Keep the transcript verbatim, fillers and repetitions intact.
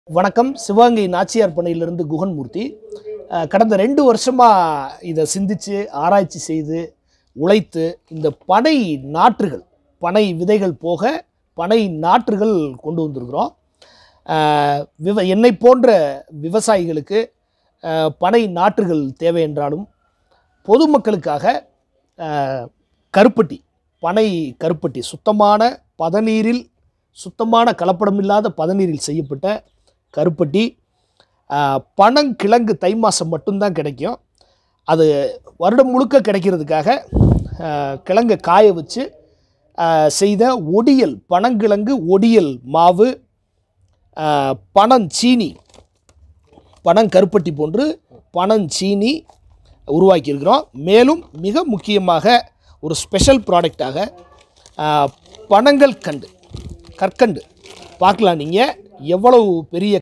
வணக்கம். சிவகங்கை நாச்சியார் பண்ணையிலிருந்து குகன்மூர்த்தி. கடந்த ரெண்டு வருஷமாக இதை சிந்தித்து ஆராய்ச்சி செய்து உழைத்து இந்த பனை நாற்றுகள், பனை விதைகள் போக பனை நாற்றுகள் கொண்டு வந்திருக்கிறோம். விவ என்னை போன்ற விவசாயிகளுக்கு பனை நாற்றுகள் தேவை என்றாலும் பொதுமக்களுக்காக கருப்பட்டி, பனை கருப்பட்டி, சுத்தமான பதநீரில் சுத்தமான கலப்படமில்லாத பதநீரில் செய்யப்பட்ட கருப்பட்டி பனங்கிழங்கு தை மாதம் மட்டும்தான் கிடைக்கும். அது வருடம் முழுக்க கிடைக்கிறதுக்காக கிழங்கை காய வச்சு செய்த ஒடியல், பனங்கிழங்கு ஒடியல் மாவு, பனஞ்சீனி, பனங்கருப்பட்டி போன்று பனஞ்சீனி உருவாக்கியிருக்கிறோம். மேலும் மிக முக்கியமாக ஒரு ஸ்பெஷல் ப்ராடக்டாக பனங்கள் கண்டு, கற்கண்டு பார்க்கலாம். நீங்கள் எவ்வளவு பெரிய